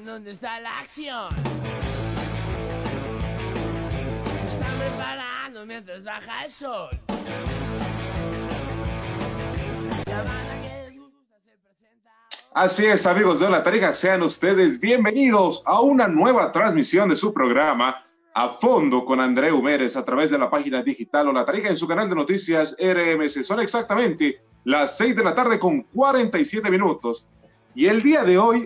¿En dónde está la acción? Se están preparando mientras baja el sol. La banda que les gusta se presenta. Así es, amigos de La Tarija, sean ustedes bienvenidos a una nueva transmisión de su programa A Fondo con André Humérez a través de la página digital o La Tarija en su canal de noticias RMC. Son exactamente las 6 de la tarde con 47 minutos. Y el día de hoy,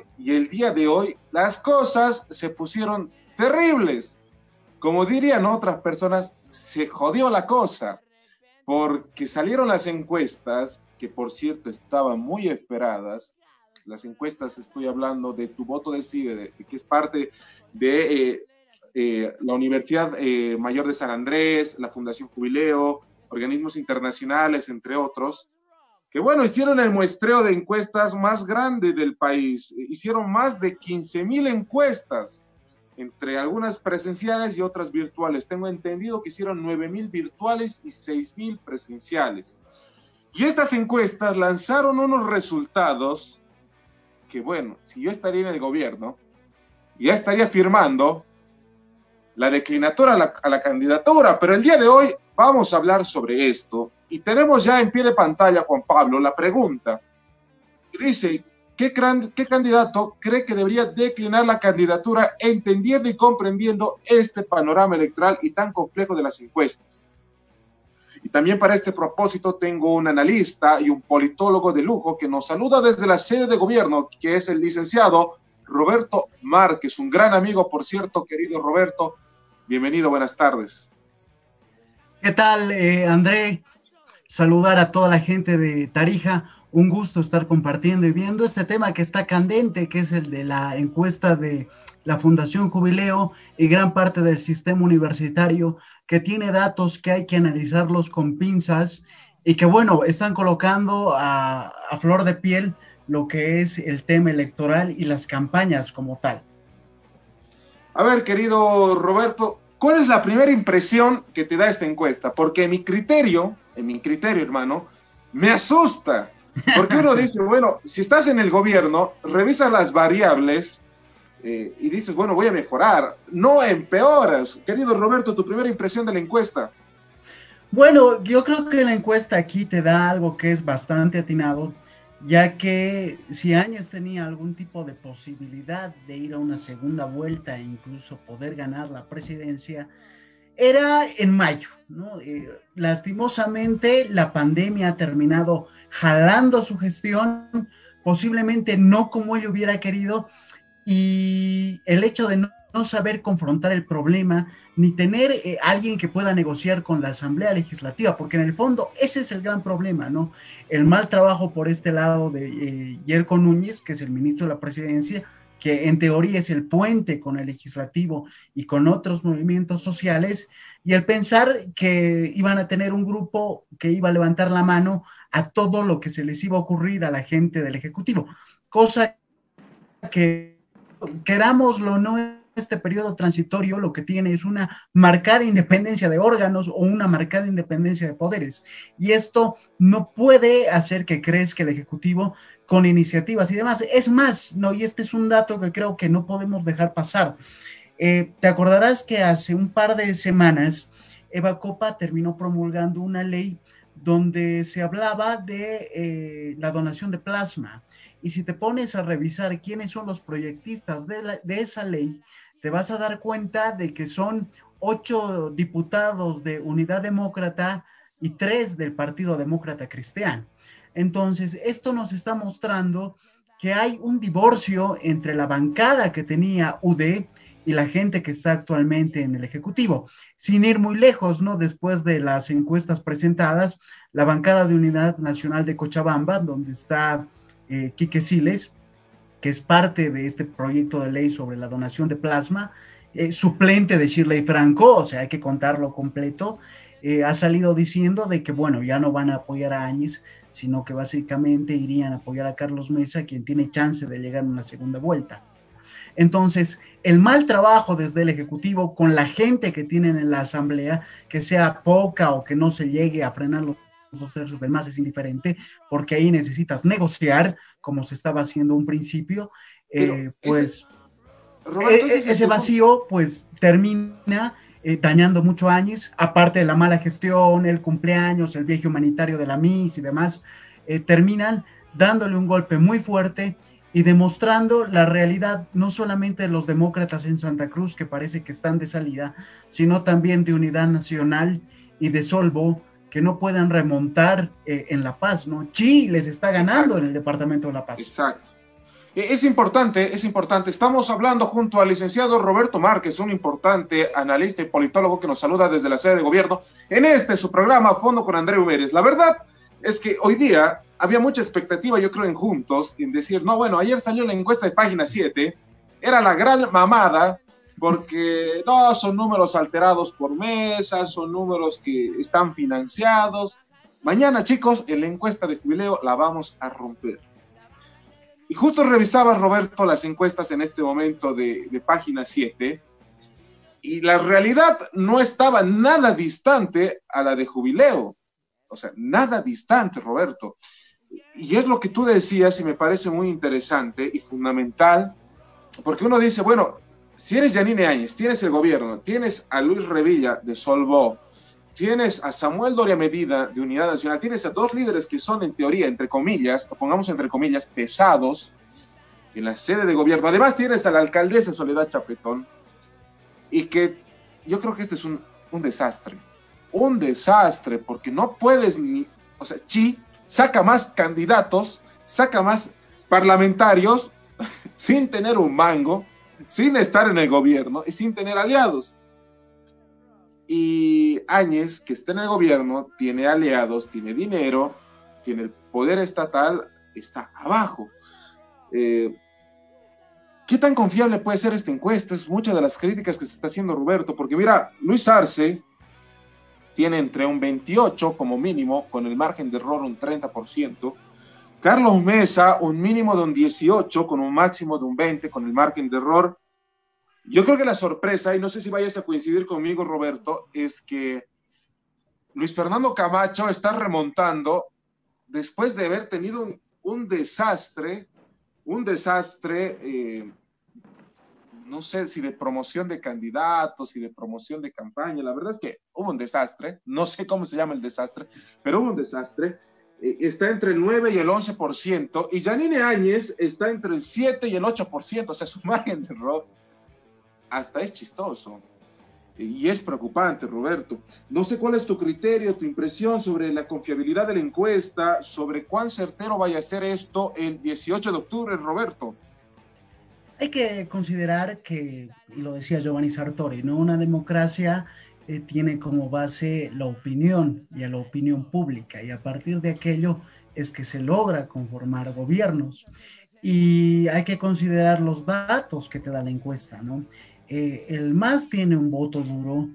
las cosas se pusieron terribles. Como dirían otras personas, se jodió la cosa, porque salieron las encuestas, que por cierto estaban muy esperadas. Las encuestas, estoy hablando de Tu Voto Decide, que es parte de la Universidad Mayor de San Andrés, la Fundación Jubileo, organismos internacionales, entre otros, que bueno, hicieron el muestreo de encuestas más grande del país. Hicieron más de 15,000 encuestas, entre algunas presenciales y otras virtuales. Tengo entendido que hicieron 9,000 virtuales y 6,000 presenciales. Y estas encuestas lanzaron unos resultados que, bueno, si yo estaría en el gobierno, ya estaría firmando la declinatoria a la candidatura, pero el día de hoy vamos a hablar sobre esto. Y tenemos ya en pie de pantalla, Juan Pablo, la pregunta. Dice, ¿qué candidato cree que debería declinar la candidatura entendiendo y comprendiendo este panorama electoral y tan complejo de las encuestas? Y también para este propósito tengo un analista y un politólogo de lujo que nos saluda desde la sede de gobierno, que es el licenciado Roberto Márquez, un gran amigo, por cierto, querido Roberto. Bienvenido, buenas tardes. ¿Qué tal, André? Saludar a toda la gente de Tarija, un gusto estar compartiendo y viendo este tema que está candente, que es el de la encuesta de la Fundación Jubileo y gran parte del sistema universitario, que tiene datos que hay que analizarlos con pinzas y que, bueno, están colocando a flor de piel lo que es el tema electoral y las campañas como tal. A ver, querido Roberto, ¿cuál es la primera impresión que te da esta encuesta? Porque en mi criterio, hermano, me asusta. Porque uno dice, bueno, si estás en el gobierno, revisas las variables y dices, bueno, voy a mejorar. No empeoras. Querido Roberto, tu primera impresión de la encuesta. Bueno, yo creo que la encuesta aquí te da algo que es bastante atinado, ya que si Áñez tenía algún tipo de posibilidad de ir a una segunda vuelta e incluso poder ganar la presidencia, era en mayo, ¿no? Lastimosamente, la pandemia ha terminado jalando su gestión, posiblemente no como él hubiera querido, y el hecho de no saber confrontar el problema, ni tener alguien que pueda negociar con la Asamblea Legislativa, porque en el fondo ese es el gran problema, ¿no? El mal trabajo por este lado de Yerko Núñez, que es el ministro de la Presidencia, que en teoría es el puente con el legislativo y con otros movimientos sociales, y el pensar que iban a tener un grupo que iba a levantar la mano a todo lo que se les iba a ocurrir a la gente del Ejecutivo, cosa que, querámoslo o no, este periodo transitorio lo que tiene es una marcada independencia de órganos o una marcada independencia de poderes, y esto no puede hacer que crezca el Ejecutivo con iniciativas y demás. Es más, no, y este es un dato que creo que no podemos dejar pasar. Te acordarás que hace un par de semanas Eva Copa terminó promulgando una ley donde se hablaba de la donación de plasma, y si te pones a revisar quiénes son los proyectistas de esa ley, te vas a dar cuenta de que son 8 diputados de Unidad Demócrata y 3 del Partido Demócrata Cristiano. Entonces, esto nos está mostrando que hay un divorcio entre la bancada que tenía UD y la gente que está actualmente en el Ejecutivo. Sin ir muy lejos, ¿no? Después de las encuestas presentadas, la bancada de Unidad Nacional de Cochabamba, donde está Quique Siles, que es parte de este proyecto de ley sobre la donación de plasma, suplente de Shirley Franco, o sea, hay que contarlo completo, ha salido diciendo de que, bueno, ya no van a apoyar a Áñez, sino que básicamente irían a apoyar a Carlos Mesa, quien tiene chance de llegar a una segunda vuelta. Entonces, el mal trabajo desde el Ejecutivo con la gente que tienen en la Asamblea, que sea poca o que no se llegue a frenar los 2/3 del MAS, es indiferente, porque ahí necesitas negociar, como se estaba haciendo un principio, pues... Roberto, ese vacío pues termina dañando mucho a Áñez, aparte de la mala gestión, el cumpleaños, el viaje humanitario de la MIS y demás, terminan dándole un golpe muy fuerte y demostrando la realidad no solamente de los demócratas en Santa Cruz, que parece que están de salida, sino también de Unidad Nacional y de Solvo, que no puedan remontar en La Paz, ¿no? Chi les está ganando. Exacto. En el departamento de La Paz. Exacto. Es importante. Estamos hablando junto al licenciado Roberto Márquez, un importante analista y politólogo que nos saluda desde la sede de gobierno, en su programa Fondo con Andreu Vélez. La verdad es que hoy día había mucha expectativa, yo creo, en Juntos, en decir, no, bueno, ayer salió la encuesta de Página 7, era la gran mamada, porque no, son números alterados por mesa, son números que están financiados. Mañana, chicos, en la encuesta de jubileo la vamos a romper. Y justo revisaba, Roberto, las encuestas en este momento de Página 7, y la realidad no estaba nada distante a la de jubileo. O sea, nada distante, Roberto. Y es lo que tú decías y me parece muy interesante y fundamental, porque uno dice, bueno, si eres Yanine Áñez, tienes el gobierno, tienes a Luis Revilla de Solvo, tienes a Samuel Doria Medina de Unidad Nacional, tienes a dos líderes que son en teoría, entre comillas, lo pongamos entre comillas, pesados en la sede de gobierno. Además tienes a la alcaldesa Soledad Chapetón, y que yo creo que este es un desastre, porque no puedes ni, o sea, Chi saca más candidatos, saca más parlamentarios sin tener un mango, sin estar en el gobierno y sin tener aliados. Y Áñez, que está en el gobierno, tiene aliados, tiene dinero, tiene el poder estatal, está abajo. ¿Qué tan confiable puede ser esta encuesta? Es muchas de las críticas que se está haciendo Roberto, porque mira, Luis Arce tiene entre un 28 como mínimo, con el margen de error un 30%, Carlos Mesa un mínimo de un 18, con un máximo de un 20, con el margen de error. Yo creo que la sorpresa, y no sé si vayas a coincidir conmigo, Roberto, es que Luis Fernando Camacho está remontando después de haber tenido un desastre, no sé si de promoción de candidatos y de promoción de campaña. La verdad es que hubo un desastre, no sé cómo se llama el desastre, pero hubo un desastre. Está entre el 9 y el 11%, y Yanine Áñez está entre el 7 y el 8%, o sea, su margen de error hasta es chistoso y es preocupante, Roberto. No sé cuál es tu criterio, tu impresión sobre la confiabilidad de la encuesta, sobre cuán certero vaya a ser esto el 18 de octubre, Roberto. Hay que considerar que, y lo decía Giovanni Sartori, ¿no? Una democracia tiene como base la opinión y a la opinión pública, y a partir de aquello es que se logra conformar gobiernos. Y hay que considerar los datos que te da la encuesta, ¿no? El MAS tiene un voto duro,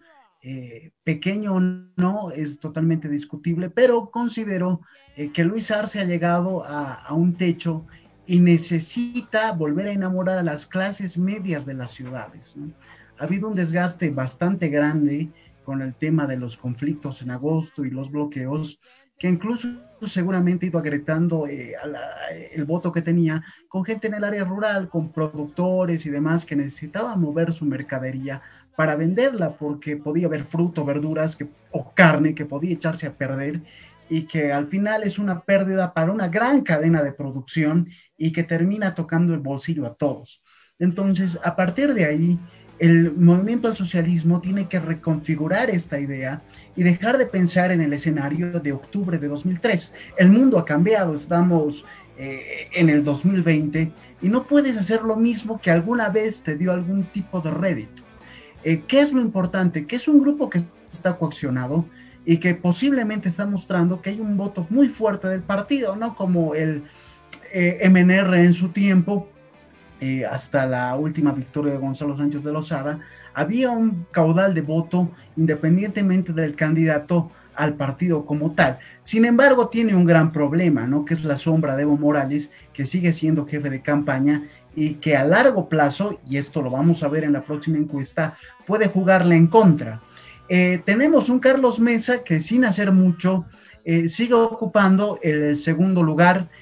pequeño no, es totalmente discutible, pero considero que Luis Arce ha llegado a un techo y necesita volver a enamorar a las clases medias de las ciudades, ¿no? Ha habido un desgaste bastante grande con el tema de los conflictos en agosto y los bloqueos, que incluso seguramente ha ido agrietando el voto que tenía con gente en el área rural, con productores y demás que necesitaban mover su mercadería para venderla, porque podía haber fruto, verduras o carne que podía echarse a perder, y que al final es una pérdida para una gran cadena de producción y que termina tocando el bolsillo a todos. Entonces, a partir de ahí, el movimiento al socialismo tiene que reconfigurar esta idea y dejar de pensar en el escenario de octubre de 2003. El mundo ha cambiado, estamos en el 2020 y no puedes hacer lo mismo que alguna vez te dio algún tipo de rédito. ¿Qué es lo importante? Que es un grupo que está coaccionado y que posiblemente está mostrando que hay un voto muy fuerte del partido, ¿no? Como el MNR en su tiempo, hasta la última victoria de Gonzalo Sánchez de Lozada, había un caudal de voto independientemente del candidato al partido como tal. Sin embargo, tiene un gran problema, ¿no? Que es la sombra de Evo Morales, que sigue siendo jefe de campaña y que a largo plazo, y esto lo vamos a ver en la próxima encuesta, puede jugarle en contra. Tenemos un Carlos Mesa que sin hacer mucho sigue ocupando el segundo lugar,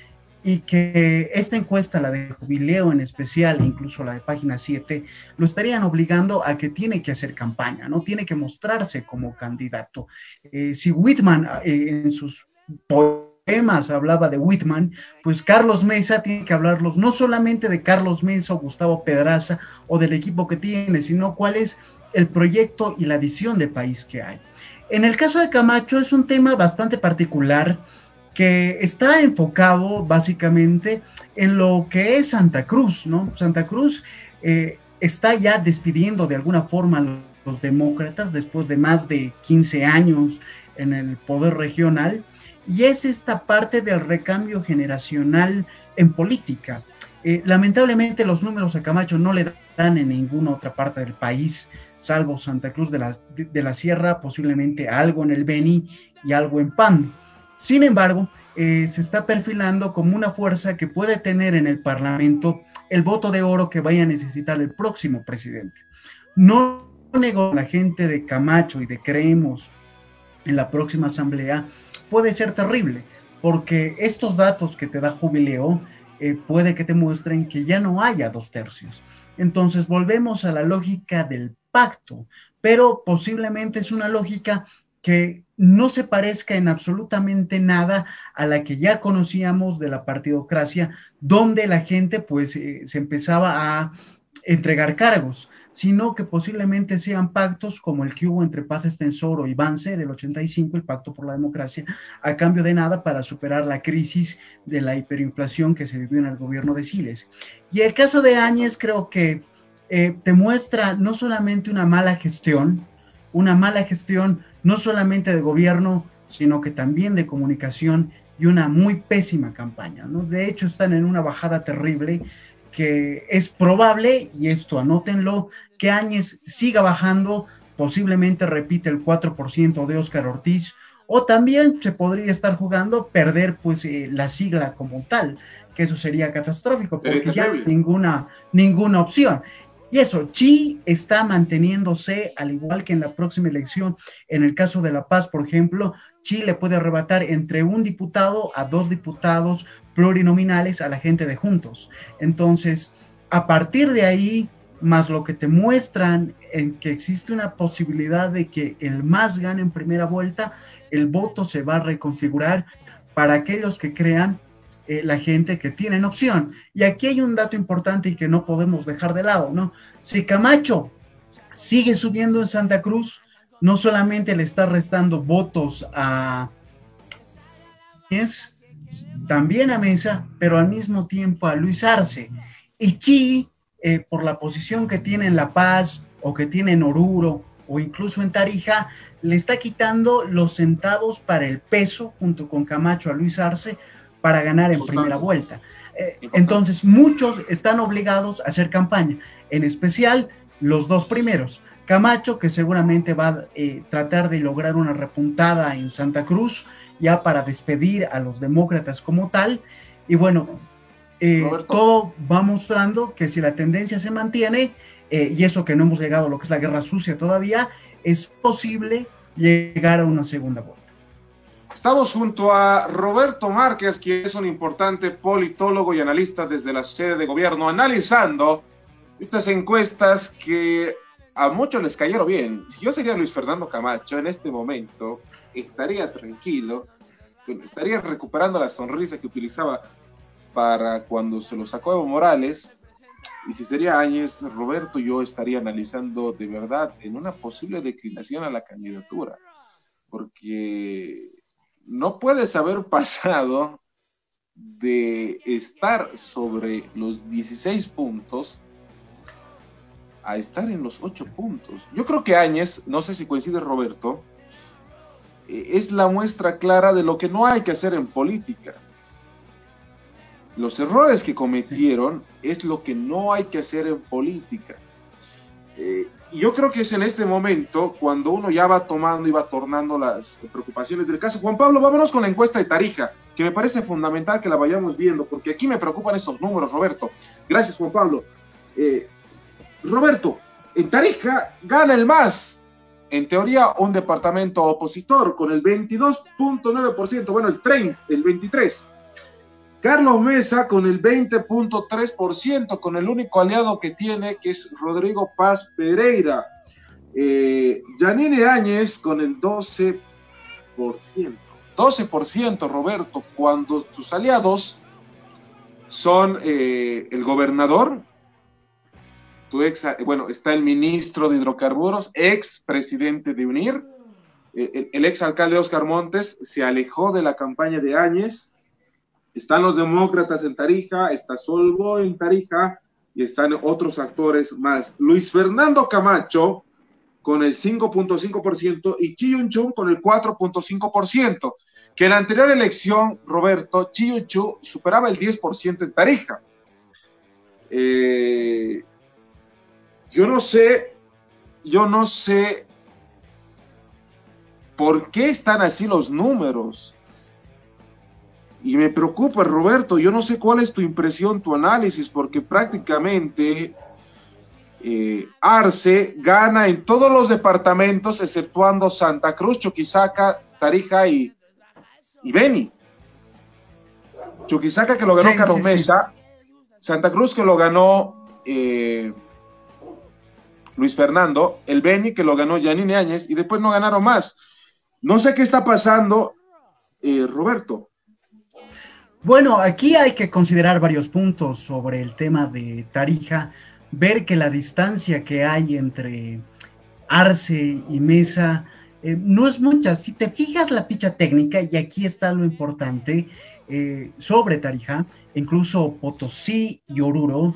y que esta encuesta, la de Jubileo en especial, incluso la de Página 7, lo estarían obligando a que tiene que hacer campaña, ¿no? Tiene que mostrarse como candidato. Si Whitman en sus poemas hablaba de Whitman, pues Carlos Mesa tiene que hablarlos no solamente de Carlos Mesa o Gustavo Pedraza o del equipo que tiene, sino cuál es el proyecto y la visión de país que hay. En el caso de Camacho es un tema bastante particular que está enfocado básicamente en lo que es Santa Cruz, ¿no? Santa Cruz está ya despidiendo de alguna forma a los demócratas después de más de 15 años en el poder regional, y es esta parte del recambio generacional en política. Lamentablemente los números a Camacho no le dan en ninguna otra parte del país, salvo Santa Cruz de la Sierra, posiblemente algo en el Beni y algo en Pando. Sin embargo, se está perfilando como una fuerza que puede tener en el Parlamento el voto de oro que vaya a necesitar el próximo presidente. No negó la gente de Camacho y de Creemos en la próxima asamblea, puede ser terrible, porque estos datos que te da Jubileo puede que te muestren que ya no haya 2/3. Entonces volvemos a la lógica del pacto, pero posiblemente es una lógica que no se parezca en absolutamente nada a la que ya conocíamos de la partidocracia, donde la gente pues se empezaba a entregar cargos, sino que posiblemente sean pactos como el que hubo entre Paz Estenssoro y Banzer del 85, el Pacto por la Democracia, a cambio de nada para superar la crisis de la hiperinflación que se vivió en el gobierno de Siles. Y el caso de Áñez creo que te muestra no solamente una mala gestión no solamente de gobierno, sino que también de comunicación y una muy pésima campaña, ¿no? De hecho, están en una bajada terrible que es probable, y esto anótenlo, que Áñez siga bajando, posiblemente repite el 4% de Óscar Ortiz, o también se podría estar jugando perder pues la sigla como tal, que eso sería catastrófico, porque ya ninguna opción. Y eso, Chi está manteniéndose, al igual que en la próxima elección. En el caso de La Paz, por ejemplo, Chi le puede arrebatar entre 1 diputado a 2 diputados plurinominales a la gente de Juntos. Entonces, a partir de ahí, más lo que te muestran en que existe una posibilidad de que el MAS gane en primera vuelta, el voto se va a reconfigurar para aquellos que crean la gente que tienen opción. Y aquí hay un dato importante y que no podemos dejar de lado, ¿no? Si Camacho sigue subiendo en Santa Cruz, no solamente le está restando votos a también a Mesa, pero al mismo tiempo a Luis Arce. Y Chi, por la posición que tiene en La Paz, o que tiene en Oruro, o incluso en Tarija, le está quitando los centavos para el peso, junto con Camacho, a Luis Arce, para ganar en primera vuelta. Entonces, muchos están obligados a hacer campaña, en especial los dos primeros. Camacho, que seguramente va a tratar de lograr una repuntada en Santa Cruz, ya para despedir a los demócratas como tal, y bueno, todo va mostrando que si la tendencia se mantiene, y eso que no hemos llegado a lo que es la guerra sucia todavía, es posible llegar a una segunda vuelta. Estamos junto a Roberto Márquez, quien es un importante politólogo y analista desde la sede de gobierno, analizando estas encuestas que a muchos les cayeron bien. Si yo sería Luis Fernando Camacho, en este momento estaría tranquilo, estaría recuperando la sonrisa que utilizaba para cuando se lo sacó Evo Morales. Y si sería Áñez, Roberto, yo estaría analizando de verdad en una posible declinación a la candidatura, porque no puedes haber pasado de estar sobre los 16 puntos a estar en los 8 puntos. Yo creo que Áñez, no sé si coincide Roberto, es la muestra clara de lo que no hay que hacer en política. Los errores que cometieron es lo que no hay que hacer en política. Y yo creo que es en este momento cuando uno ya va tomando y va tornando las preocupaciones del caso. Juan Pablo, vámonos con la encuesta de Tarija, que me parece fundamental que la vayamos viendo, porque aquí me preocupan estos números, Roberto. Gracias, Juan Pablo. Roberto, en Tarija gana el MAS, en teoría un departamento opositor, con el 22.9%, bueno, el 23%. Carlos Mesa con el 20.3%, con el único aliado que tiene, que es Rodrigo Paz Pereira. Yanine Áñez con el 12%. 12%, Roberto, cuando sus aliados son el gobernador, está el ministro de Hidrocarburos, ex presidente de UNIR, el ex alcalde Oscar Montes se alejó de la campaña de Áñez, están los demócratas en Tarija, está Solvo en Tarija y están otros actores más. Luis Fernando Camacho con el 5.5% y Chiyunchun con el 4.5%, que en la anterior elección, Roberto, Chiyunchun superaba el 10% en Tarija. Yo no sé por qué están así los números. Y me preocupa, Roberto, yo no sé cuál es tu impresión, tu análisis, porque prácticamente Arce gana en todos los departamentos, exceptuando Santa Cruz, Chuquisaca, Tarija y Beni. Chuquisaca que lo ganó Carlos Mesa, Santa Cruz que lo ganó Luis Fernando, el Beni que lo ganó Yanine Áñez y después no ganaron más. No sé qué está pasando, Roberto. Bueno, aquí hay que considerar varios puntos sobre el tema de Tarija, ver que la distancia que hay entre Arce y Mesa no es mucha. Si te fijas la ficha técnica, y aquí está lo importante, sobre Tarija, incluso Potosí y Oruro,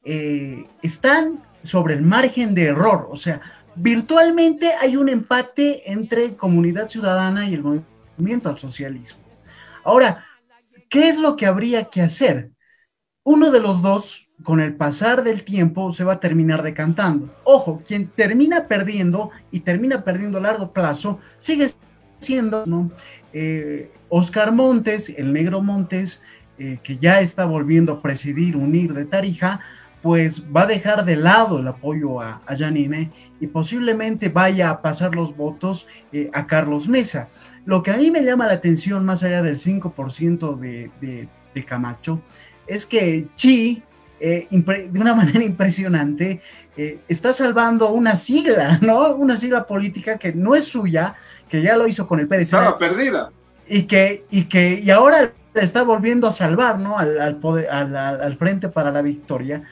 están sobre el margen de error, o sea, virtualmente hay un empate entre Comunidad Ciudadana y el Movimiento al Socialismo. Ahora, ¿qué es lo que habría que hacer? Uno de los dos, con el pasar del tiempo, se va a terminar decantando. Ojo, quien termina perdiendo y termina perdiendo a largo plazo, sigue siendo, ¿no? Oscar Montes, el Negro Montes, que ya está volviendo a presidir UNIR de Tarija, pues va a dejar de lado el apoyo a Yanine y posiblemente vaya a pasar los votos a Carlos Mesa. Lo que a mí me llama la atención, más allá del 5% de Camacho, es que Chi, de una manera impresionante, está salvando una sigla, ¿no? Una sigla política que no es suya, que ya lo hizo con el PDC. Estaba perdida. Y ahora la está volviendo a salvar, ¿no? Al Frente para la Victoria.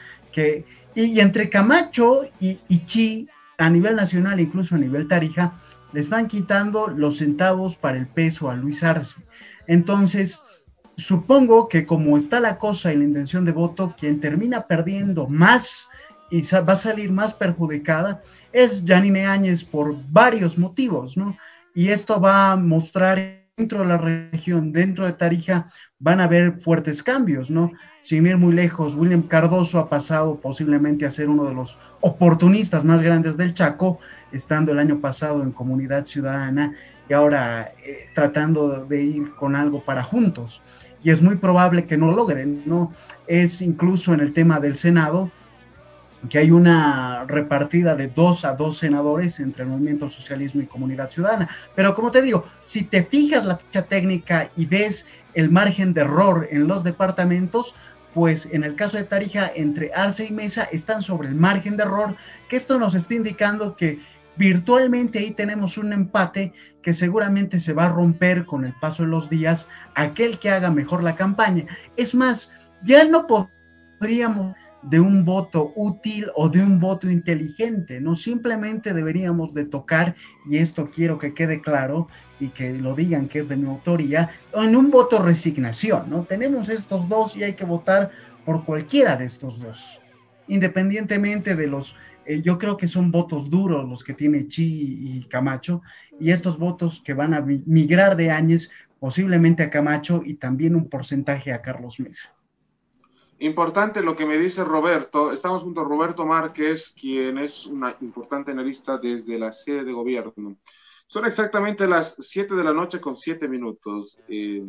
Y entre Camacho y Chi, a nivel nacional, incluso a nivel Tarija, le están quitando los centavos para el peso a Luis Arce. Entonces, supongo que como está la cosa y la intención de voto, quien termina perdiendo más y va a salir más perjudicada es Yanine Áñez por varios motivos, ¿no? Y esto va a mostrar dentro de la región, dentro de Tarija, van a haber fuertes cambios, ¿no? Sin ir muy lejos, William Cardoso ha pasado posiblemente a ser uno de los oportunistas más grandes del Chaco, estando el año pasado en Comunidad Ciudadana y ahora tratando de ir con algo para Juntos. Y es muy probable que no lo logren, ¿no? Es incluso en el tema del Senado, que hay una repartida de 2-2 senadores entre el Movimiento al Socialismo y Comunidad Ciudadana. Pero como te digo, si te fijas la ficha técnica y ves el margen de error en los departamentos, pues en el caso de Tarija, entre Arce y Mesa están sobre el margen de error, que esto nos está indicando que virtualmente ahí tenemos un empate que seguramente se va a romper con el paso de los días, aquel que haga mejor la campaña. Es más, ya no podríamos de un voto útil o de un voto inteligente, no simplemente deberíamos de tocar, y esto quiero que quede claro y que lo digan que es de mi autoría, en un voto resignación, ¿no? Tenemos estos dos y hay que votar por cualquiera de estos dos, independientemente de los, yo creo que son votos duros los que tiene Chi y Camacho, y estos votos que van a migrar de Áñez posiblemente a Camacho y también un porcentaje a Carlos Mesa. Importante lo que me dice Roberto. Estamos junto a Roberto Márquez, quien es una importante analista desde la sede de gobierno. Son exactamente las 7 de la noche con 7 minutos. Y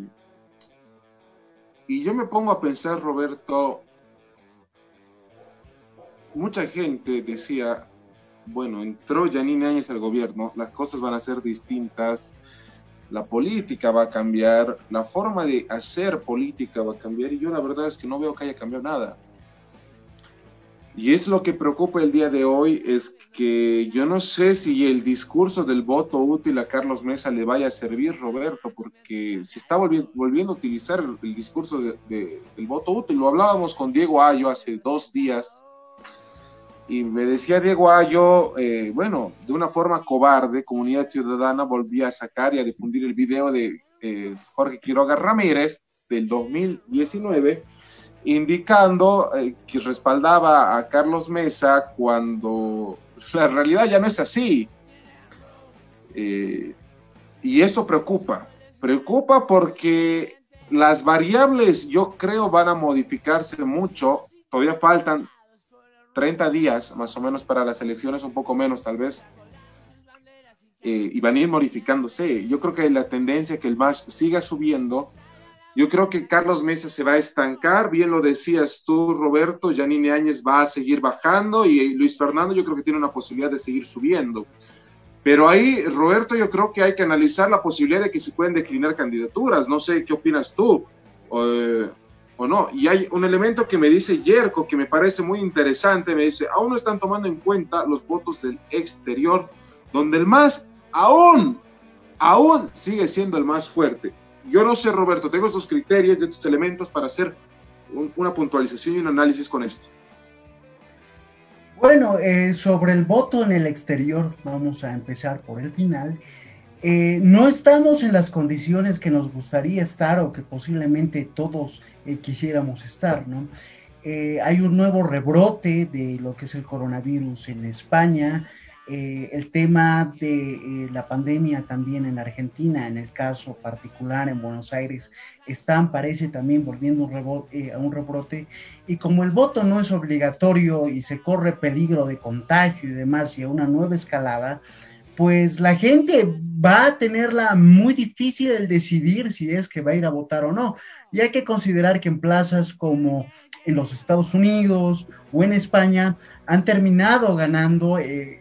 yo me pongo a pensar, Roberto, mucha gente decía, bueno, entró Yanine Áñez al gobierno, las cosas van a ser distintas, la política va a cambiar, la forma de hacer política va a cambiar, y yo la verdad es que no veo que haya cambiado nada. Y es lo que preocupa el día de hoy, es que yo no sé si el discurso del voto útil a Carlos Mesa le vaya a servir, Roberto, porque se está volviendo a utilizar el discurso del voto útil. Lo hablábamos con Diego Ayo hace 2 días, y me decía Diego Ayo, bueno, de una forma cobarde, Comunidad Ciudadana volvía a sacar y a difundir el video de Jorge Quiroga Ramírez del 2019, indicando que respaldaba a Carlos Mesa cuando la realidad ya no es así. Y eso preocupa porque las variables, yo creo, van a modificarse mucho. Todavía faltan 30 días más o menos para las elecciones, un poco menos tal vez, y van a ir modificándose. Yo creo que la tendencia que el MAS siga subiendo. Yo creo que Carlos Mesa se va a estancar, bien lo decías tú, Roberto. Yanine Áñez va a seguir bajando, y Luis Fernando yo creo que tiene una posibilidad de seguir subiendo. Pero ahí, Roberto, yo creo que hay que analizar la posibilidad de que se pueden declinar candidaturas. No sé qué opinas tú, o no. Y hay un elemento que me dice Yerko, que me parece muy interesante. Me dice, aún no están tomando en cuenta los votos del exterior, donde el MAS aún sigue siendo el más fuerte. Yo no sé, Roberto, tengo estos criterios, estos elementos para hacer una puntualización y un análisis con esto. Bueno, sobre el voto en el exterior, vamos a empezar por el final. No estamos en las condiciones que nos gustaría estar, o que posiblemente todos quisiéramos estar, ¿no? Hay un nuevo rebrote de lo que es el coronavirus en España. El tema de la pandemia también en Argentina, en el caso particular en Buenos Aires, parece también volviendo a un rebrote, y como el voto no es obligatorio y se corre peligro de contagio y demás, y a una nueva escalada, pues la gente va a tenerla muy difícil el decidir si es que va a ir a votar o no. Y hay que considerar que en plazas como en los Estados Unidos o en España han terminado ganando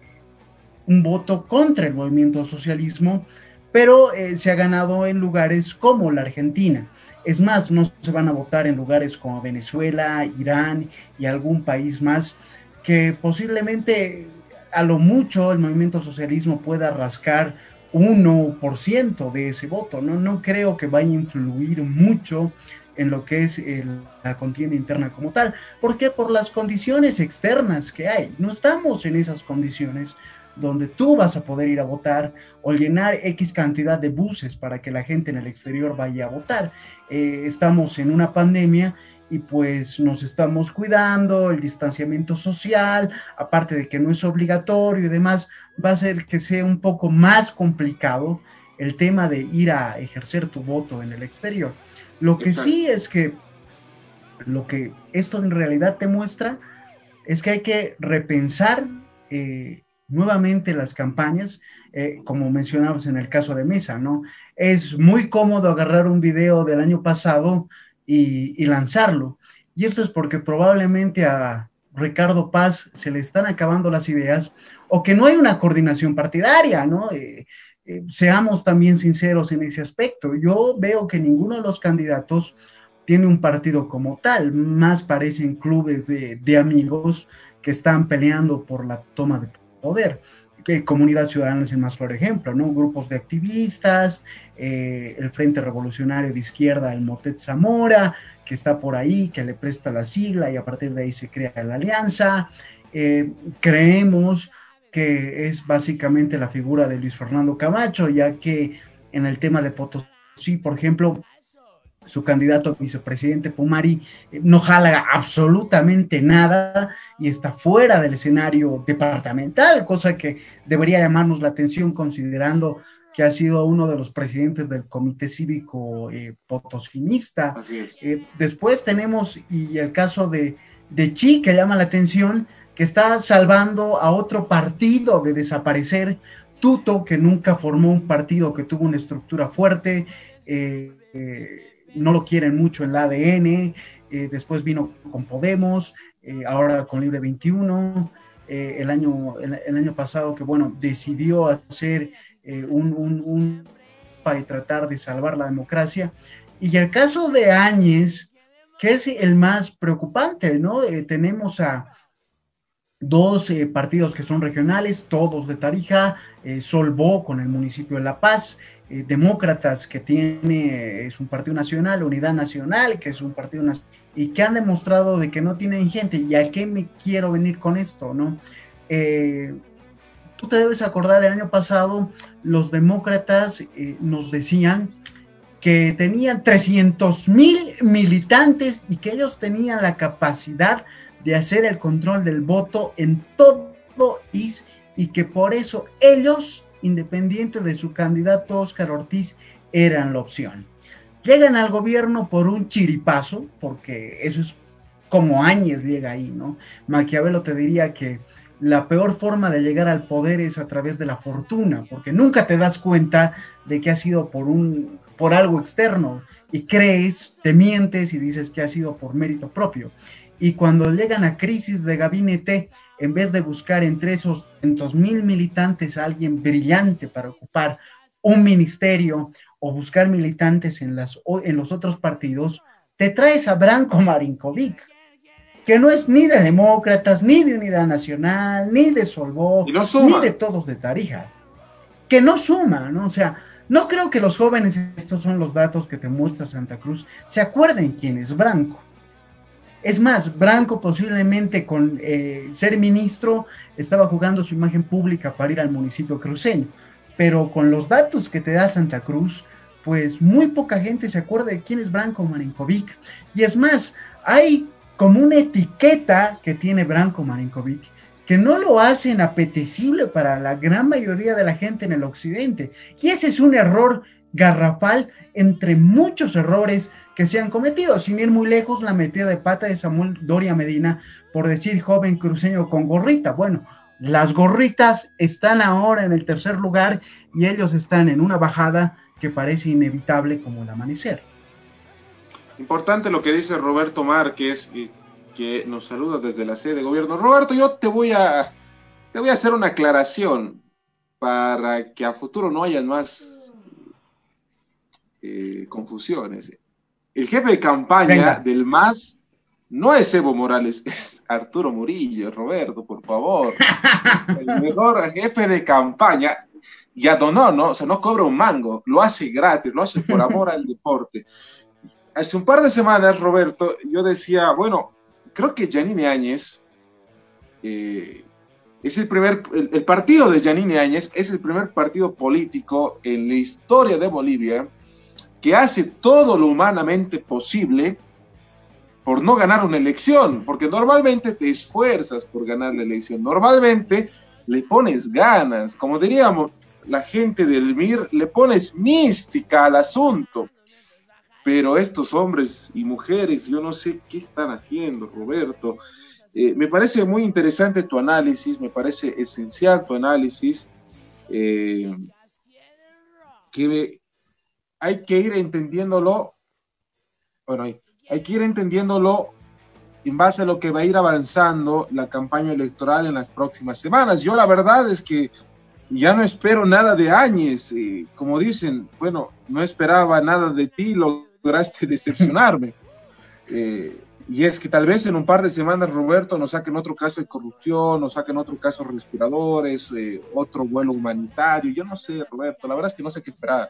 un voto contra el movimiento socialismo, pero se ha ganado en lugares como la Argentina. Es más, no se van a votar en lugares como Venezuela, Irán y algún país más, que posiblemente a lo mucho el movimiento socialismo pueda rascar 1% de ese voto. No creo que vaya a influir mucho en lo que es la contienda interna como tal. ¿Por qué? Por las condiciones externas que hay. No estamos en esas condiciones donde tú vas a poder ir a votar o llenar X cantidad de buses para que la gente en el exterior vaya a votar. Estamos en una pandemia y pues nos estamos cuidando, el distanciamiento social, aparte de que no es obligatorio y demás, va a hacer que sea un poco más complicado el tema de ir a ejercer tu voto en el exterior. Lo que sí es que lo que esto en realidad te muestra es que hay que repensar nuevamente las campañas, como mencionabas en el caso de Mesa, ¿no? Es muy cómodo agarrar un video del año pasado y lanzarlo. Y esto es porque probablemente a Ricardo Paz se le están acabando las ideas, o que no hay una coordinación partidaria, ¿no? Seamos también sinceros en ese aspecto. Yo veo que ninguno de los candidatos tiene un partido como tal, más parecen clubes de amigos que están peleando por la toma de poder. Comunidad Ciudadana es el más claro ejemplo, ¿no? Grupos de activistas, el Frente Revolucionario de Izquierda, el Motet Zamora, que está por ahí, que le presta la sigla y a partir de ahí se crea la alianza. Creemos que es básicamente la figura de Luis Fernando Camacho, ya que en el tema de Potosí, por ejemplo, su candidato a vicepresidente Pumari no jala absolutamente nada y está fuera del escenario departamental, cosa que debería llamarnos la atención considerando que ha sido uno de los presidentes del Comité Cívico Potosinista. Después tenemos y el caso de Chi, que llama la atención, que está salvando a otro partido de desaparecer, Tuto, que nunca formó un partido que tuvo una estructura fuerte, no lo quieren mucho en la ADN, después vino con Podemos, ahora con Libre 21, el año pasado que, bueno, decidió hacer un para tratar de salvar la democracia. Y el caso de Áñez, que es el más preocupante, ¿no? Tenemos a dos partidos que son regionales, todos de Tarija, Solvó con el municipio de La Paz, Demócratas, que tiene, es un partido nacional, Unidad Nacional, que es un partido nacional, y que han demostrado de que no tienen gente. ¿Y a qué me quiero venir con esto, no? Tú te debes acordar, el año pasado los demócratas nos decían que tenían 300,000 militantes y que ellos tenían la capacidad de hacer el control del voto en todo y que por eso ellos, independiente de su candidato Óscar Ortiz, eran la opción. Llegan al gobierno por un chiripazo, porque eso es como Áñez llega ahí, ¿no? Maquiavelo te diría que la peor forma de llegar al poder es a través de la fortuna, porque nunca te das cuenta de que ha sido por algo externo, y crees, te mientes y dices que ha sido por mérito propio. Y cuando llegan a crisis de gabinete, en vez de buscar entre esos 200,000 militantes a alguien brillante para ocupar un ministerio o buscar militantes en los otros partidos, te traes a Branko Marinkovic, que no es ni de Demócratas, ni de Unidad Nacional, ni de Solvó, ni de todos de Tarija, que no suma, ¿no? O sea, no creo que los jóvenes, estos son los datos que te muestra Santa Cruz, se acuerden quién es Branko. Es más, Branko posiblemente con ser ministro estaba jugando su imagen pública para ir al municipio cruceño, pero con los datos que te da Santa Cruz, pues muy poca gente se acuerda de quién es Branko Marinkovic. Y es más, hay como una etiqueta que tiene Branko Marinkovic que no lo hacen apetecible para la gran mayoría de la gente en el occidente. Y ese es un error garrafal entre muchos errores que se han cometido. Sin ir muy lejos, la metida de pata de Samuel Doria Medina por decir joven cruceño con gorrita. Bueno, las gorritas están ahora en el tercer lugar y ellos están en una bajada que parece inevitable como el amanecer. Importante lo que dice Roberto Márquez, que nos saluda desde la sede de gobierno. Roberto, yo te voy a hacer una aclaración para que a futuro no haya más confusiones. El jefe de campaña del MAS no es Evo Morales, es Arturo Murillo. Roberto, por favor. El mejor jefe de campaña, y adonó, ¿no? O sea, no cobra un mango, lo hace gratis, lo hace por amor al deporte. Hace un par de semanas, Roberto, yo decía, bueno, creo que Yanine Áñez es el partido de Yanine Áñez es el primer partido político en la historia de Bolivia que hace todo lo humanamente posible por no ganar una elección, porque normalmente te esfuerzas por ganar la elección, normalmente le pones ganas, como diríamos la gente del MIR, le pones mística al asunto, pero estos hombres y mujeres, yo no sé qué están haciendo, Roberto. Me parece muy interesante tu análisis, me parece esencial tu análisis, que hay que ir entendiéndolo, bueno, hay que ir entendiéndolo en base a lo que va a ir avanzando la campaña electoral en las próximas semanas. Yo la verdad es que ya no espero nada de Áñez, como dicen, bueno, no esperaba nada de ti, lograste decepcionarme. Y es que tal vez en un par de semanas, Roberto, nos saquen otro caso de corrupción, nos saquen otro caso de respiradores, otro vuelo humanitario, yo no sé, Roberto, la verdad es que no sé qué esperar.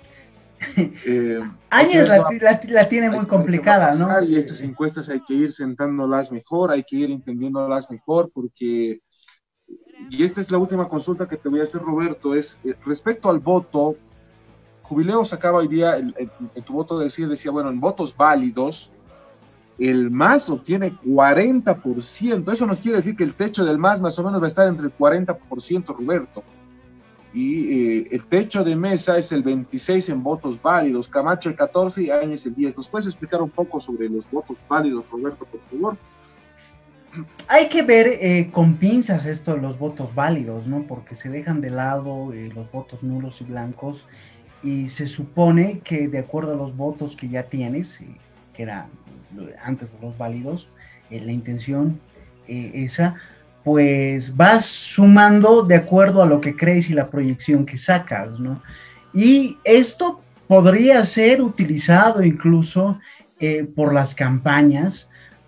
Áñez la tiene muy complicada, ¿no? Y estas encuestas hay que ir sentándolas mejor, hay que ir entendiéndolas mejor, porque, y esta es la última consulta que te voy a hacer, Roberto, es respecto al voto. Jubileo sacaba hoy día, en tu voto decía, bueno, en votos válidos, el MAS obtiene 40%, eso nos quiere decir que el techo del MAS más o menos va a estar entre el 40%, Roberto. Y el techo de Mesa es el 26% en votos válidos, Camacho el 14% y Áñez el 10%. ¿Nos puedes explicar un poco sobre los votos válidos, Roberto, por favor? Hay que ver con pinzas esto de los votos válidos, ¿no? Porque se dejan de lado los votos nulos y blancos y se supone que de acuerdo a los votos que ya tienes, que era antes de los válidos, la intención esa, pues vas sumando de acuerdo a lo que crees y la proyección que sacas, ¿no? Y esto podría ser utilizado incluso por las campañas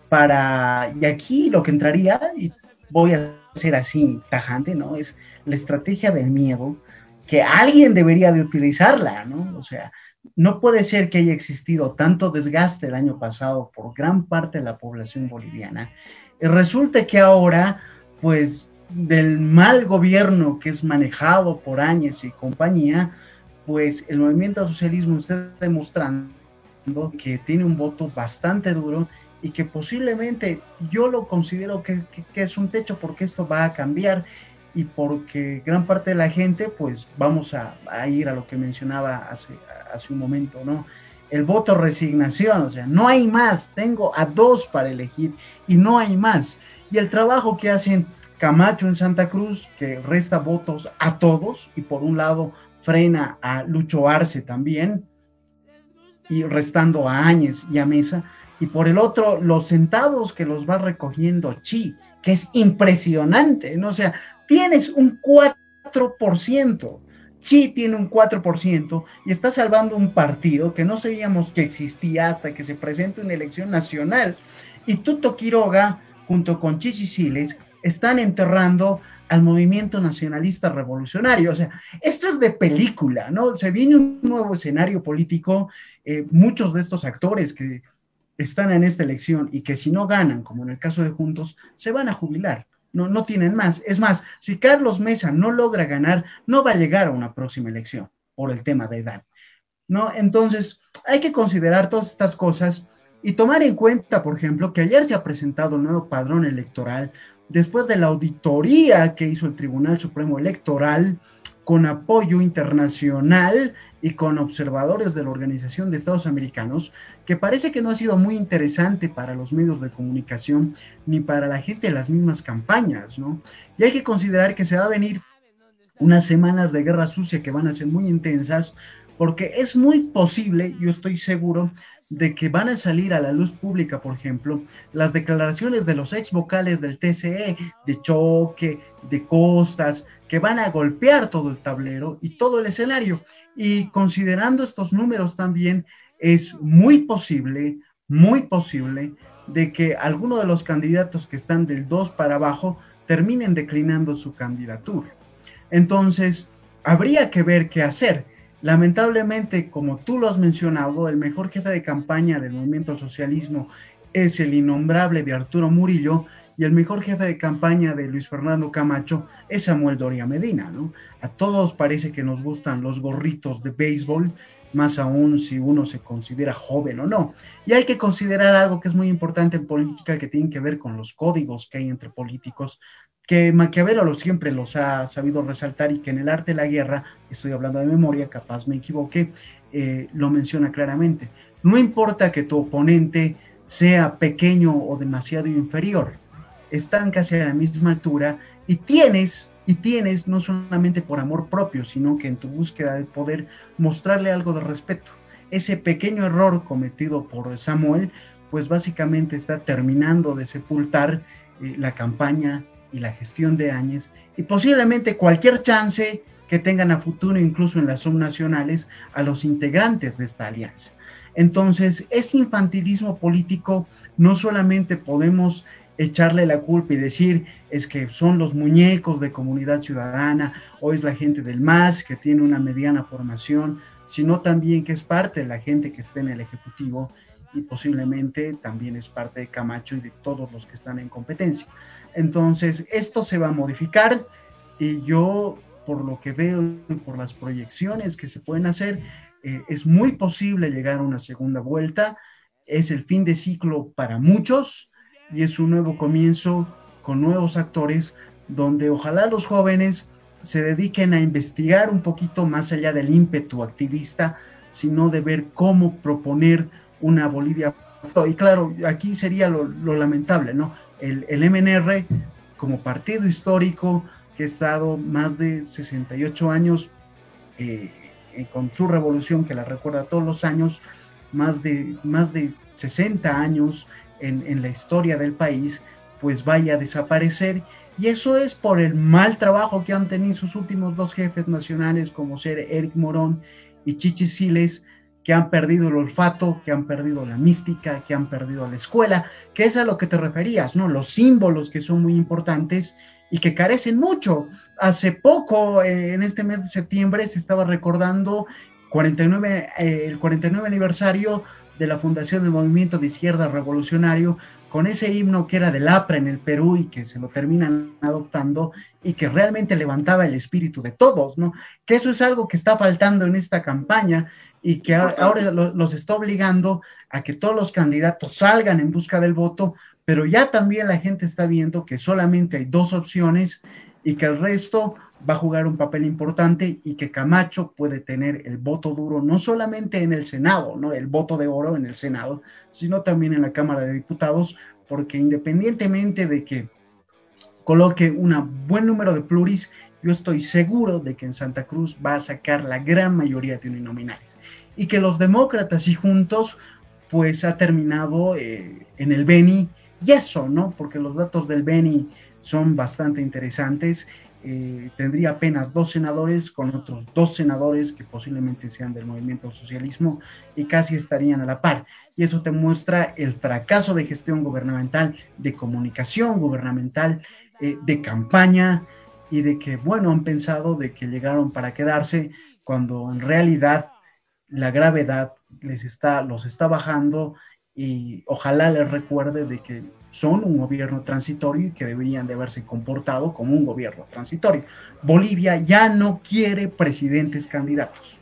y aquí lo que entraría, y voy a ser así tajante, ¿no? Es la estrategia del miedo, que alguien debería de utilizarla, ¿no? O sea, no puede ser que haya existido tanto desgaste el año pasado por gran parte de la población boliviana. Y resulta que ahora, pues, del mal gobierno que es manejado por Áñez y compañía, pues el movimiento al socialismo está demostrando que tiene un voto bastante duro y que posiblemente yo lo considero que es un techo, porque esto va a cambiar y porque gran parte de la gente, pues vamos a ir a lo que mencionaba hace un momento, ¿no? El voto resignación, o sea, no hay más, tengo a dos para elegir y no hay más. Y el trabajo que hacen Camacho en Santa Cruz, que resta votos a todos y por un lado frena a Lucho Arce también, y restando a Áñez y a Mesa, y por el otro los centavos que los va recogiendo Chi, que es impresionante, ¿no? O sea, tienes un 4%, Chi tiene un 4% y está salvando un partido que no sabíamos que existía hasta que se presente una elección nacional, y Tuto Quiroga junto con Chichi Siles están enterrando al movimiento nacionalista revolucionario. O sea, esto es de película, ¿no? Se viene un nuevo escenario político. Muchos de estos actores que están en esta elección y que si no ganan, como en el caso de Juntos, se van a jubilar. No tienen más. Es más, si Carlos Mesa no logra ganar, no va a llegar a una próxima elección por el tema de edad, ¿no? Entonces, hay que considerar todas estas cosas y tomar en cuenta, por ejemplo, que ayer se ha presentado un nuevo padrón electoral después de la auditoría que hizo el Tribunal Supremo Electoral con apoyo internacional y con observadores de la Organización de Estados Americanos, que parece que no ha sido muy interesante para los medios de comunicación ni para la gente de las mismas campañas, ¿no? Y hay que considerar que se va a venir unas semanas de guerra sucia que van a ser muy intensas, porque es muy posible, yo estoy seguro, de que van a salir a la luz pública, por ejemplo, las declaraciones de los ex vocales del TCE, de Choque, de Costas, que van a golpear todo el tablero y todo el escenario. Y considerando estos números también, es muy posible de que alguno de los candidatos que están del 2 para abajo terminen declinando su candidatura. Entonces, habría que ver qué hacer. Lamentablemente, como tú lo has mencionado, el mejor jefe de campaña del movimiento al socialismo es el innombrable de Arturo Murillo, y el mejor jefe de campaña de Luis Fernando Camacho es Samuel Doria Medina, ¿no? A todos parece que nos gustan los gorritos de béisbol, más aún si uno se considera joven o no. Y hay que considerar algo que es muy importante en política, que tiene que ver con los códigos que hay entre políticos, que Maquiavelo siempre los ha sabido resaltar y que en el arte de la guerra, estoy hablando de memoria, capaz me equivoqué, lo menciona claramente. No importa que tu oponente sea pequeño o demasiado inferior, están casi a la misma altura y tienes no solamente por amor propio, sino que en tu búsqueda de poder mostrarle algo de respeto. Ese pequeño error cometido por Samuel, pues básicamente está terminando de sepultar la campaña y la gestión de Áñez, y posiblemente cualquier chance que tengan a futuro, incluso en las subnacionales, a los integrantes de esta alianza. Entonces, ese infantilismo político no solamente podemos echarle la culpa y decir es que son los muñecos de Comunidad Ciudadana o es la gente del MAS que tiene una mediana formación, sino también que es parte de la gente que está en el Ejecutivo y posiblemente también es parte de Camacho y de todos los que están en competencia. Entonces, esto se va a modificar y yo, por lo que veo, por las proyecciones que se pueden hacer, es muy posible llegar a una segunda vuelta. Es el fin de ciclo para muchos y es un nuevo comienzo con nuevos actores donde ojalá los jóvenes se dediquen a investigar un poquito más allá del ímpetu activista, sino de ver cómo proponer una Bolivia. Y claro, aquí sería lo lamentable, ¿no? El MNR como partido histórico que ha estado más de 68 años con su revolución, que la recuerda todos los años, más de 60 años en la historia del país, pues vaya a desaparecer Y eso es por el mal trabajo que han tenido sus últimos dos jefes nacionales, como ser Eric Morón y Chichi Siles, que han perdido el olfato, que han perdido la mística, que han perdido la escuela, que es a lo que te referías, ¿no? Los símbolos que son muy importantes y que carecen mucho. Hace poco, en este mes de septiembre, se estaba recordando el 49 aniversario de la fundación del Movimiento de Izquierda Revolucionario, con ese himno que era del APRA en el Perú y que se lo terminan adoptando y que realmente levantaba el espíritu de todos, ¿no? Que eso es algo que está faltando en esta campaña y que ahora los está obligando a que todos los candidatos salgan en busca del voto, pero ya también la gente está viendo que solamente hay dos opciones y que el resto va a jugar un papel importante y que Camacho puede tener el voto duro, no solamente en el Senado, ¿no? El voto de oro en el Senado, sino también en la Cámara de Diputados, porque independientemente de que coloque un buen número de pluris, yo estoy seguro de que en Santa Cruz va a sacar la gran mayoría de uninominales. Y que los demócratas y Juntos, pues ha terminado en el Beni, y eso, ¿no? Porque los datos del Beni son bastante interesantes. Tendría apenas 2 senadores con otros 2 senadores que posiblemente sean del movimiento al socialismo y casi estarían a la par. Y eso te muestra el fracaso de gestión gubernamental, de comunicación gubernamental, de campaña y de que, bueno, han pensado de que llegaron para quedarse cuando en realidad la gravedad los está bajando y ojalá les recuerde de que son un gobierno transitorio y que deberían de haberse comportado como un gobierno transitorio. Bolivia ya no quiere presidentes candidatos.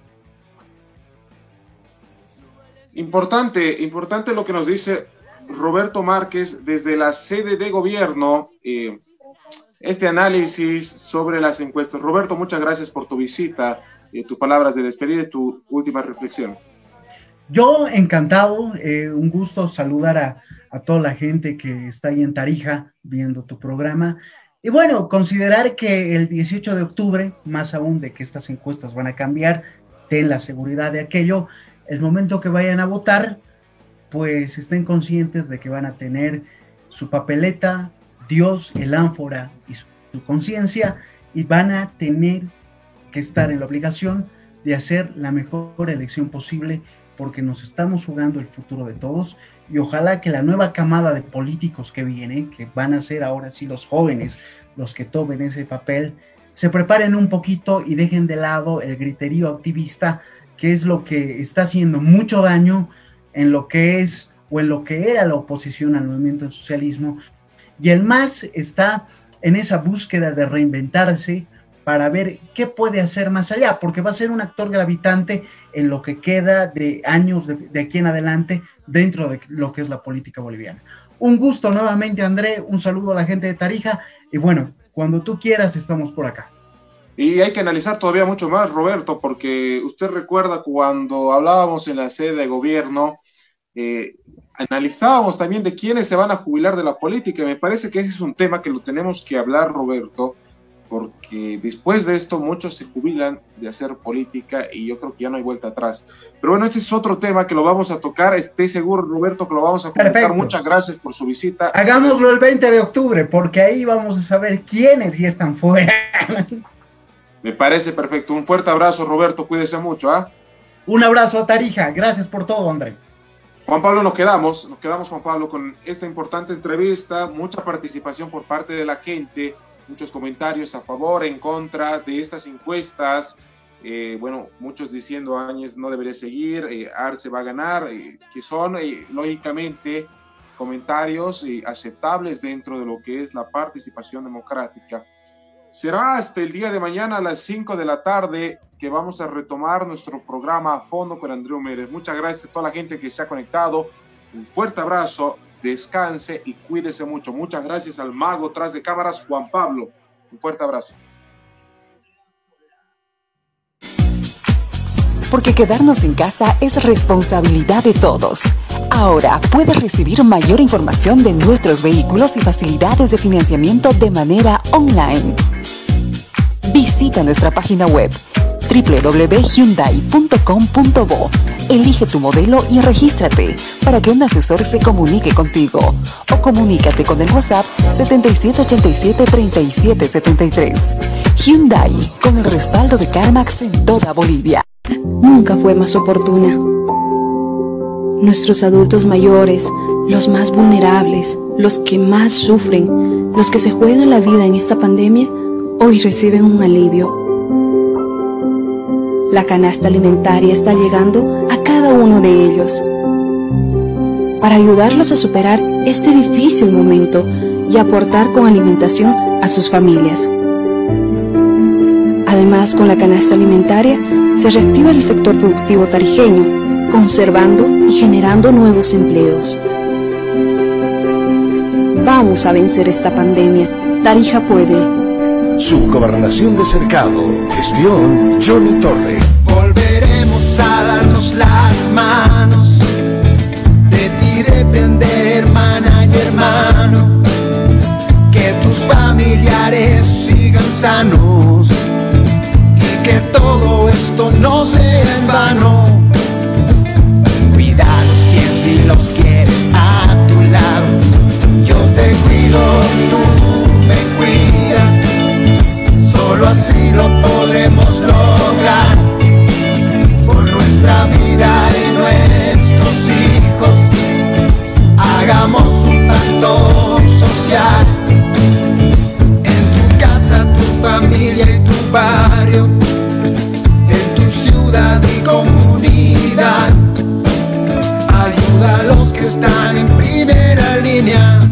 Importante lo que nos dice Roberto Márquez desde la sede de gobierno, este análisis sobre las encuestas. Roberto, muchas gracias por tu visita, tus palabras de despedida y tu última reflexión. Yo encantado, un gusto saludar a toda la gente que está ahí en Tarija viendo tu programa. Y bueno, considerar que el 18 de octubre, más aún de que estas encuestas van a cambiar, ten la seguridad de aquello, el momento que vayan a votar, pues estén conscientes de que van a tener su papeleta, Dios, el ánfora y su conciencia, y van a tener que estar en la obligación de hacer la mejor elección posible, porque nos estamos jugando el futuro de todos y ojalá que la nueva camada de políticos que viene, que van a ser ahora sí los jóvenes, los que tomen ese papel, se preparen un poquito y dejen de lado el griterío activista, que es lo que está haciendo mucho daño en lo que es o en lo que era la oposición al movimiento del socialismo. Y el MAS está en esa búsqueda de reinventarse para ver qué puede hacer más allá, porque va a ser un actor gravitante en lo que queda de años de aquí en adelante dentro de lo que es la política boliviana. Un gusto nuevamente, André, un saludo a la gente de Tarija, y bueno, cuando tú quieras estamos por acá. Y hay que analizar todavía mucho más, Roberto, porque usted recuerda cuando hablábamos en la sede de gobierno, analizábamos también de quiénes se van a jubilar de la política, y me parece que ese es un tema que lo tenemos que hablar, Roberto, porque después de esto muchos se jubilan de hacer política y yo creo que ya no hay vuelta atrás. Pero bueno, ese es otro tema que lo vamos a tocar, esté seguro, Roberto, que lo vamos a comentar. Perfecto. Muchas gracias por su visita. Hagámoslo el 20 de octubre, porque ahí vamos a saber quiénes ya están fuera. Me parece perfecto. Un fuerte abrazo, Roberto, cuídese mucho, ¿ah? Un abrazo a Tarija, gracias por todo, André. Juan Pablo, nos quedamos, Juan Pablo, con esta importante entrevista, mucha participación por parte de la gente, muchos comentarios a favor, en contra de estas encuestas, bueno, muchos diciendo Áñez no debería seguir, Arce va a ganar, que son lógicamente comentarios aceptables dentro de lo que es la participación democrática. Será hasta el día de mañana a las 5 de la tarde que vamos a retomar nuestro programa A Fondo con Andreu Mérez. Muchas gracias a toda la gente que se ha conectado, un fuerte abrazo, descanse y cuídese mucho. Muchas gracias al mago tras de cámaras, Juan Pablo. Un fuerte abrazo. Porque quedarnos en casa es responsabilidad de todos. Ahora puedes recibir mayor información de nuestros vehículos y facilidades de financiamiento de manera online. Visita nuestra página web www.hyundai.com.bo. Elige tu modelo y regístrate para que un asesor se comunique contigo. O comunícate con el WhatsApp 7787-3773. Hyundai, con el respaldo de CarMax en toda Bolivia. Nunca fue más oportuna. Nuestros adultos mayores, los más vulnerables, los que más sufren, los que se juegan la vida en esta pandemia, hoy reciben un alivio. La canasta alimentaria está llegando a cada uno de ellos para ayudarlos a superar este difícil momento y aportar con alimentación a sus familias. Además, con la canasta alimentaria se reactiva el sector productivo tarijeño, conservando y generando nuevos empleos. Vamos a vencer esta pandemia. Tarija puede. Subgobernación de Cercado. Gestión Johnny Torre. Volveremos a darnos las manos. De ti depende, hermana y hermano. Que tus familiares sigan sanos. Y que todo esto no sea en vano. Cuídalos bien si los quieres a tu lado. Yo te cuido, tú me cuidas. Solo así lo podremos lograr. Por nuestra vida y nuestros hijos. Hagamos un pacto social. En tu casa, tu familia y tu barrio. En tu ciudad y comunidad. Ayuda a los que están en primera línea.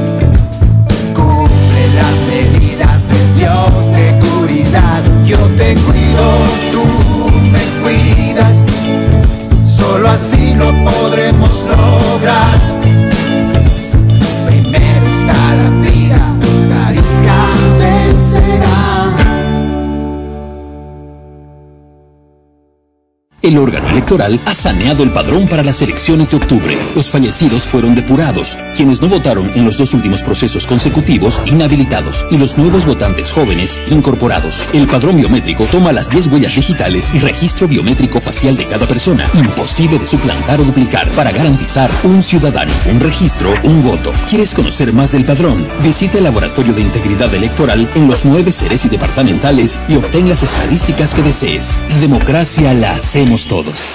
Cumple las medidas de bioseguridad. Yo te cuido, tú me cuidas. Solo así lo podremos lograr. Primero está la vida, Tarija vencerá. El órgano electoral ha saneado el padrón para las elecciones de octubre. Los fallecidos fueron depurados, quienes no votaron en los 2 últimos procesos consecutivos, inhabilitados, y los nuevos votantes jóvenes, incorporados. El padrón biométrico toma las 10 huellas digitales y registro biométrico facial de cada persona. Imposible de suplantar o duplicar para garantizar un ciudadano, un registro, un voto. ¿Quieres conocer más del padrón? Visita el Laboratorio de Integridad Electoral en los 9 sedes y departamentales y obtén las estadísticas que desees. Democracia la hacemos todos.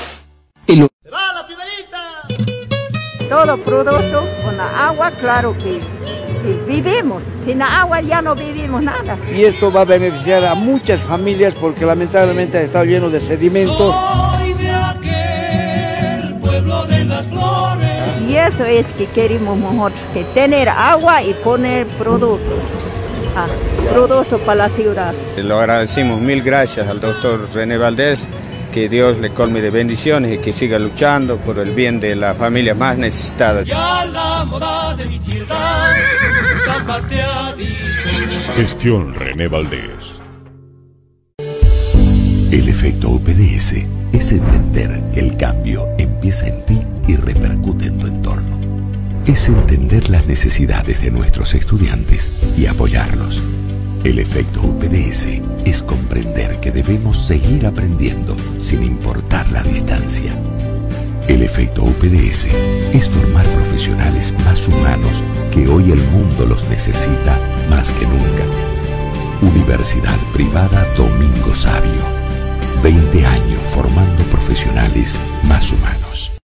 Todo producto con la agua, claro que vivimos. Sin agua ya no vivimos nada. Y esto va a beneficiar a muchas familias porque lamentablemente está lleno de sedimento. Soy de aquel pueblo de las flores. Y eso es que queremos nosotros, que tener agua y poner productos. Productos para la ciudad. Lo agradecemos, mil gracias al doctor René Valdés. Que Dios le colme de bendiciones y que siga luchando por el bien de la familia más necesitada. Ya la moda de mi tierra, Gestión René Valdés. El efecto UPDS es entender que el cambio empieza en ti y repercute en tu entorno. Es entender las necesidades de nuestros estudiantes y apoyarlos. El efecto UPDS es comprender que debemos seguir aprendiendo sin importar la distancia. El efecto UPDS es formar profesionales más humanos que hoy el mundo los necesita más que nunca. Universidad Privada Domingo Sabio. 20 años formando profesionales más humanos.